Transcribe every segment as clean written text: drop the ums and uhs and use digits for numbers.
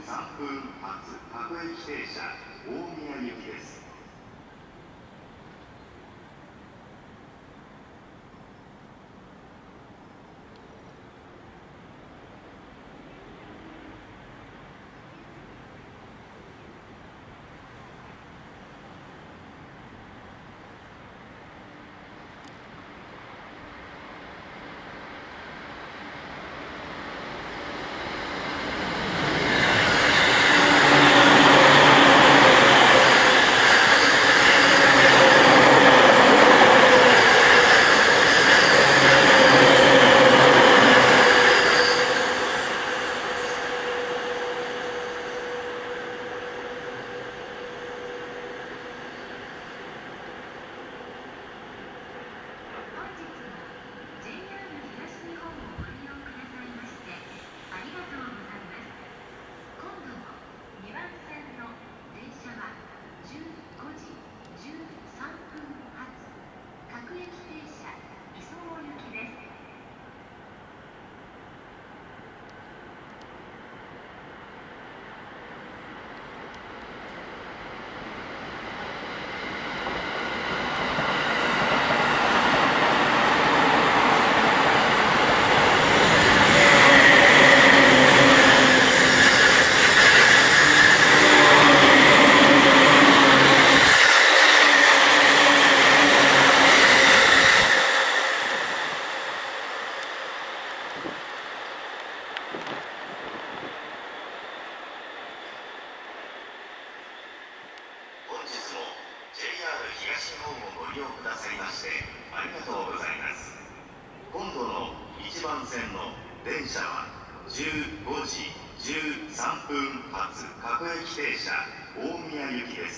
3分発各駅停車大宮行きです。東日本をご利用くださいましてありがとうございます。今度の1番線の電車は15時13分発各駅停車大宮行きです。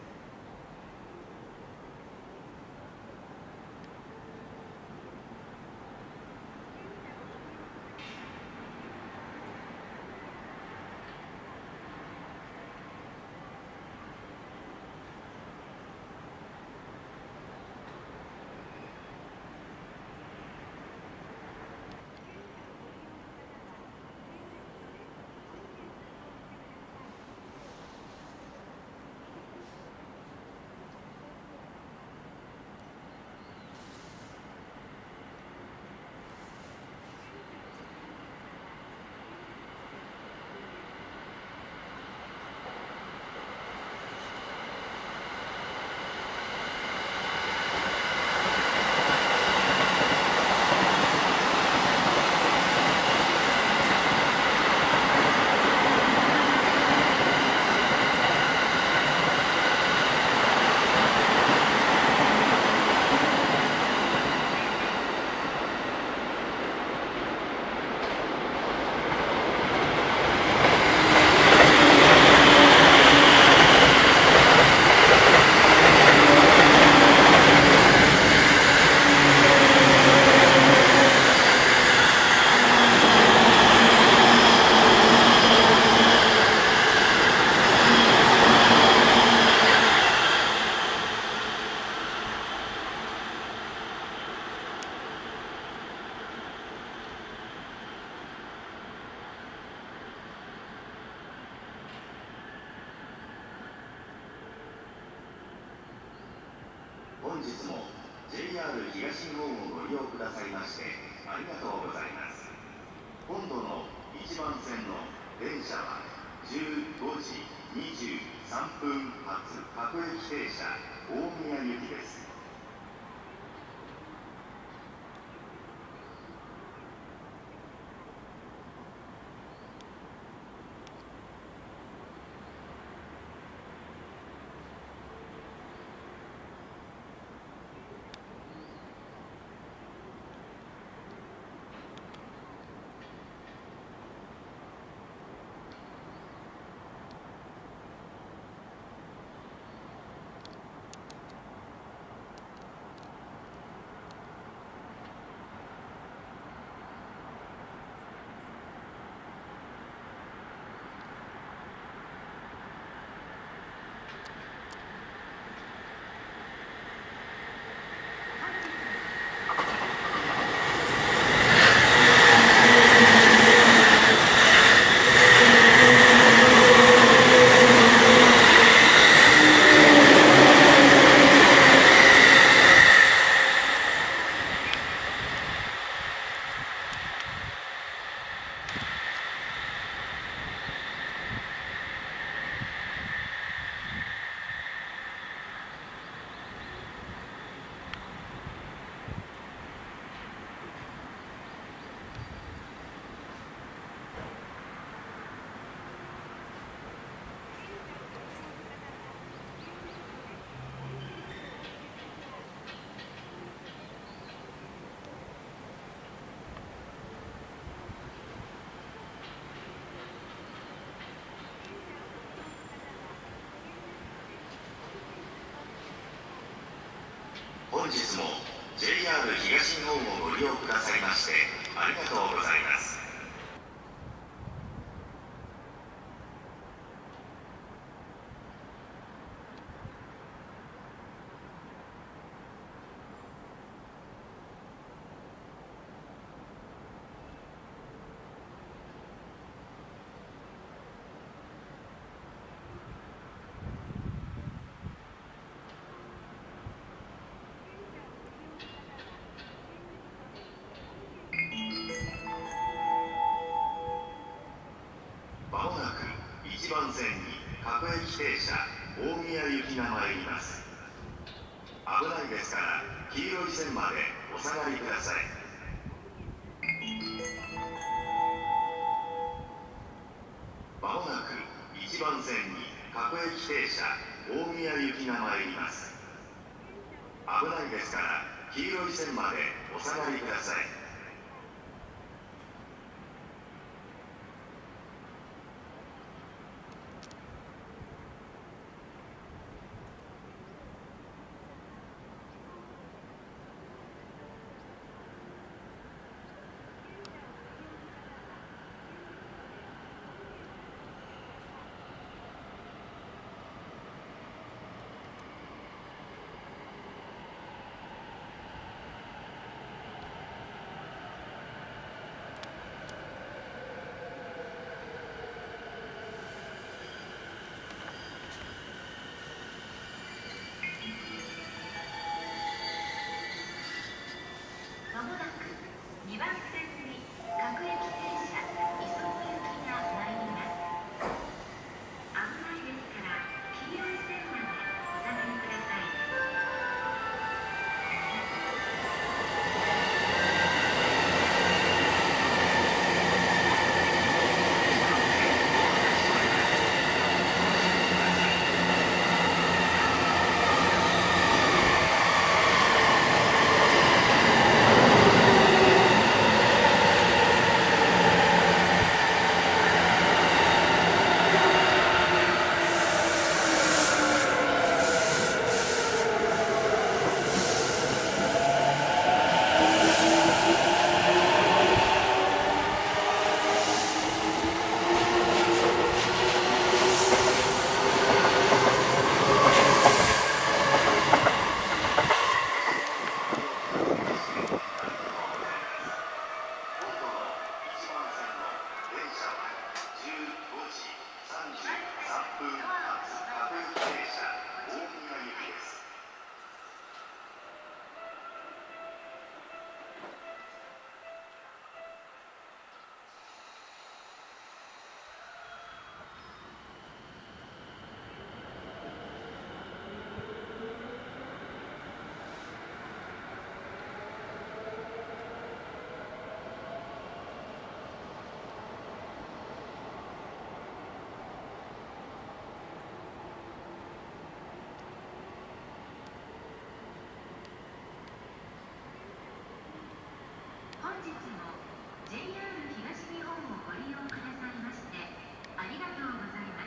本日も JR 東日本をご利用くださいましてありがとうございます。今度の1番線の電車は15時23分発各駅停車大宮行きです。 本日も JR 東日本をご利用くださいましてありがとうございます。まもなく1番線に各駅停車大宮行きが参ります。危ないですから黄色い線までお下がりください。まもなく1番線に各駅停車大宮行きが参ります。危ないですから黄色い線までお下がりください。 まもなく2番線に各駅停車磯子行きが参ります。危ないですから黄色い線までお下がりください。本日も JR 東日本をご利用くださいましてありがとうございます。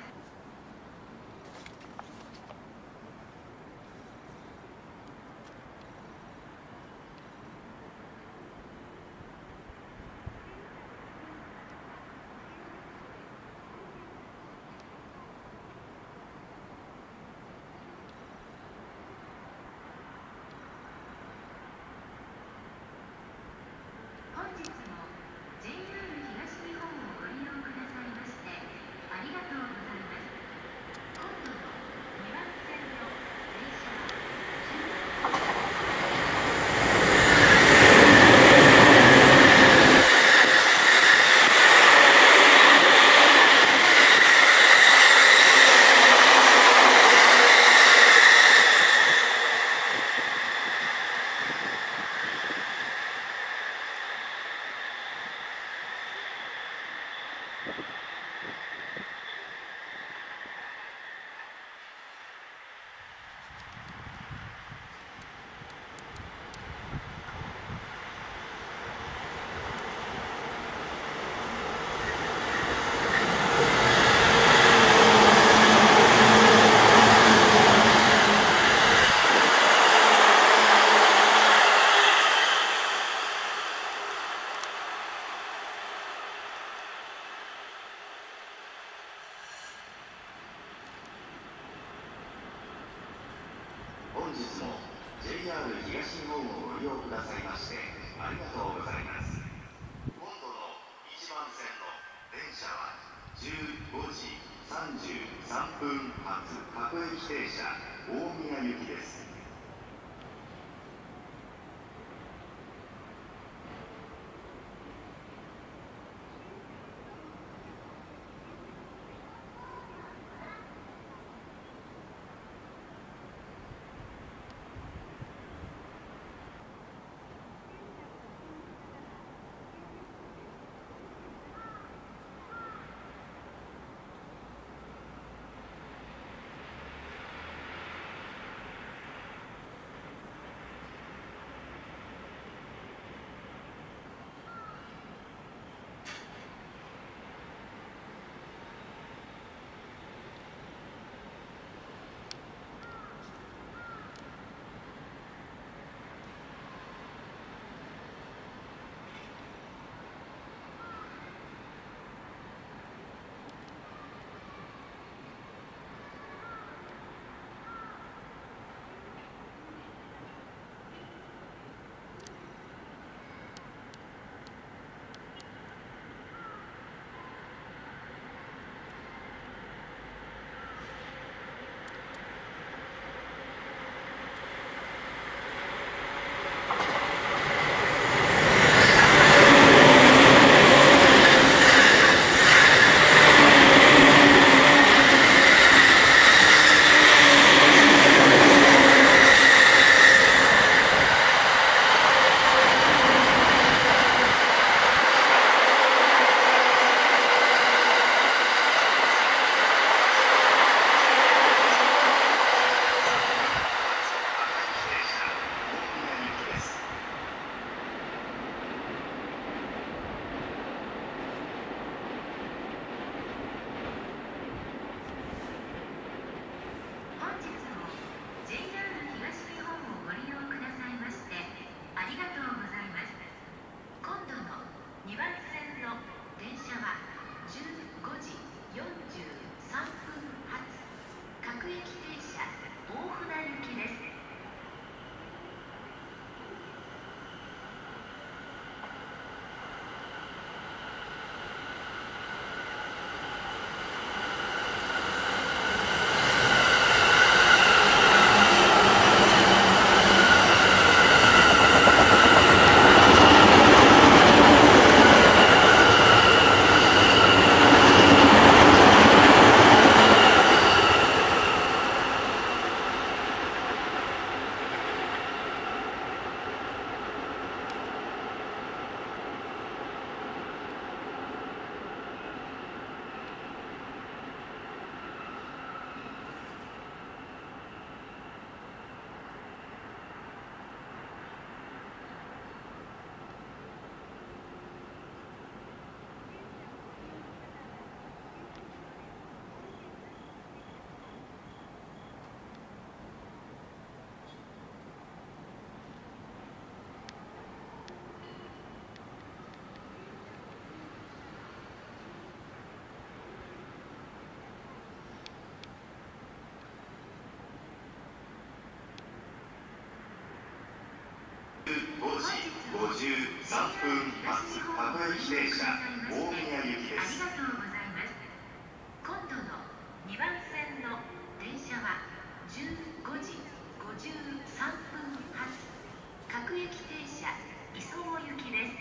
本日も JR 東日本をご利用くださいましてありがとうございます。今度の2番線の電車は日も JR 東日本をご利用くださいましてありがとうございます。今度の1番線の電車は15時33分発各駅停車大宮行きです。5時53分発各駅停車大宮行きです。 ありがとうございます。今度の2番線の電車は15時53分発各駅停車磯子行きです。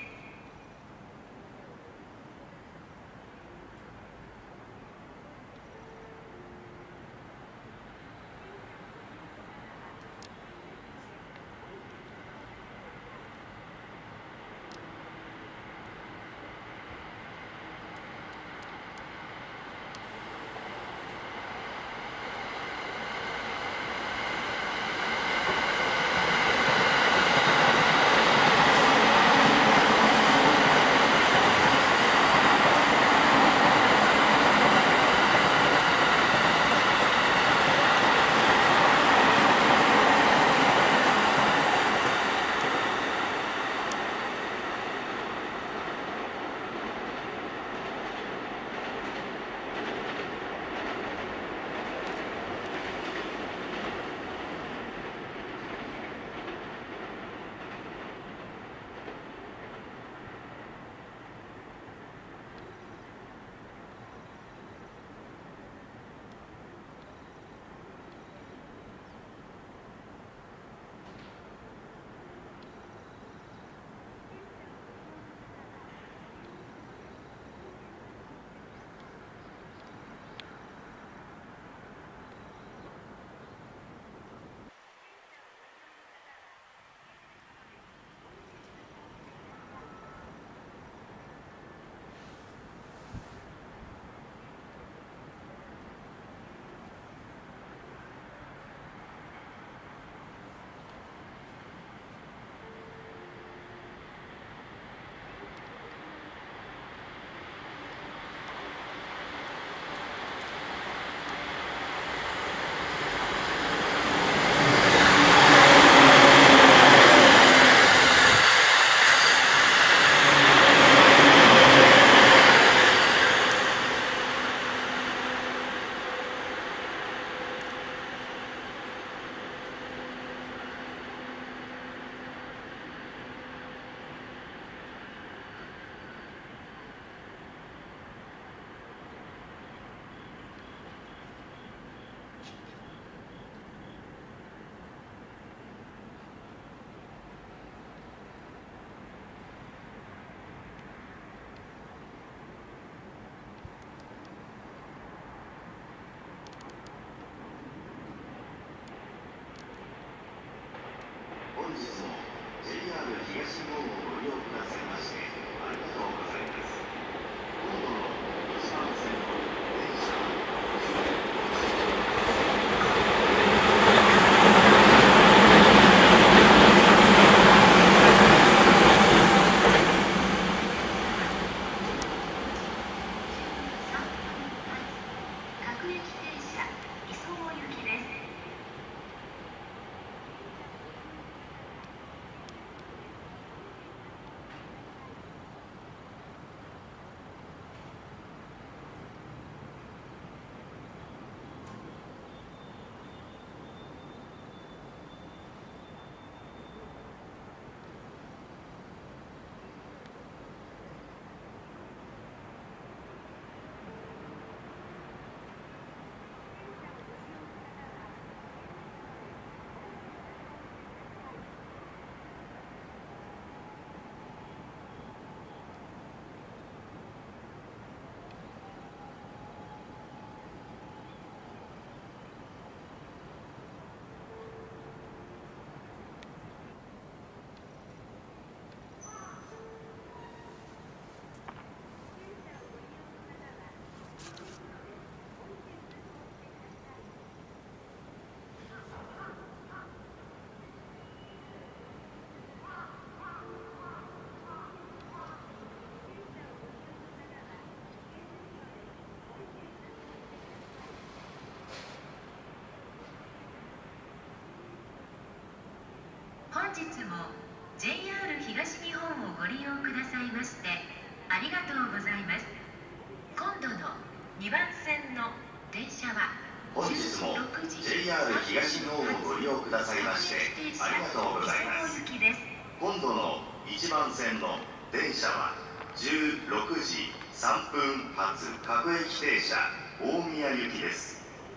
日も JR 東日本をご利用くださいましてありがとうございます。今度の2番線の電車は本日も JR 東日本をご利用くださいましてありがとうございます。今度の1番線の電車は16時3分発各駅停車大宮行きです。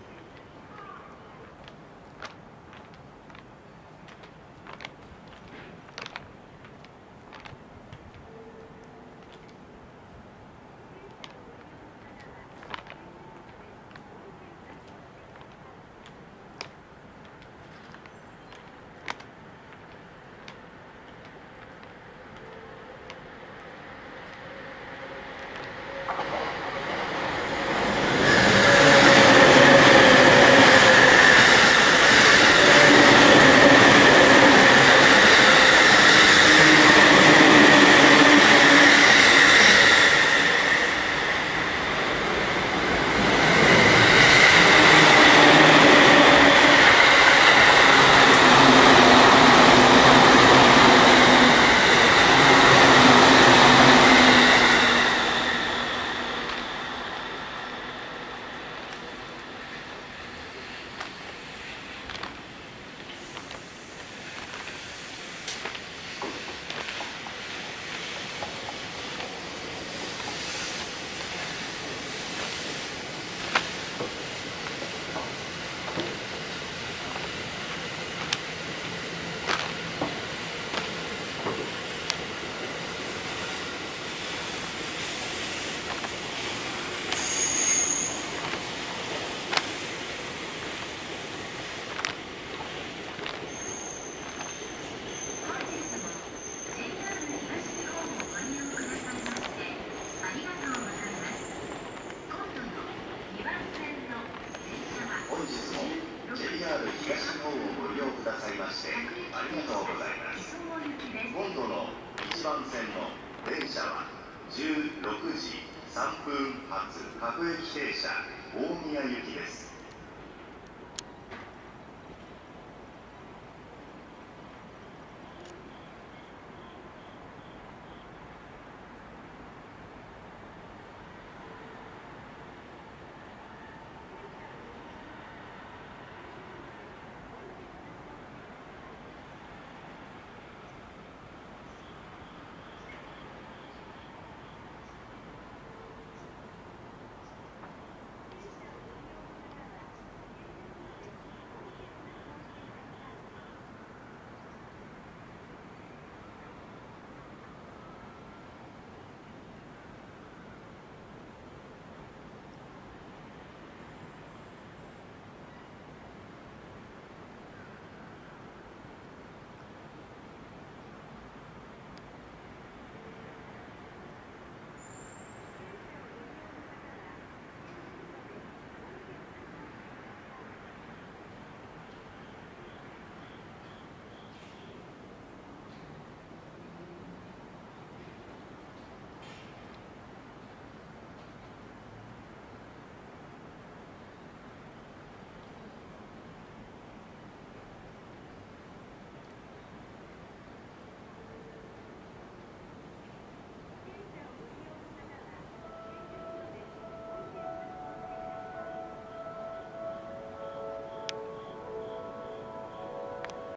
今度の1番線の電車は16時3分発各駅停車大宮行きです。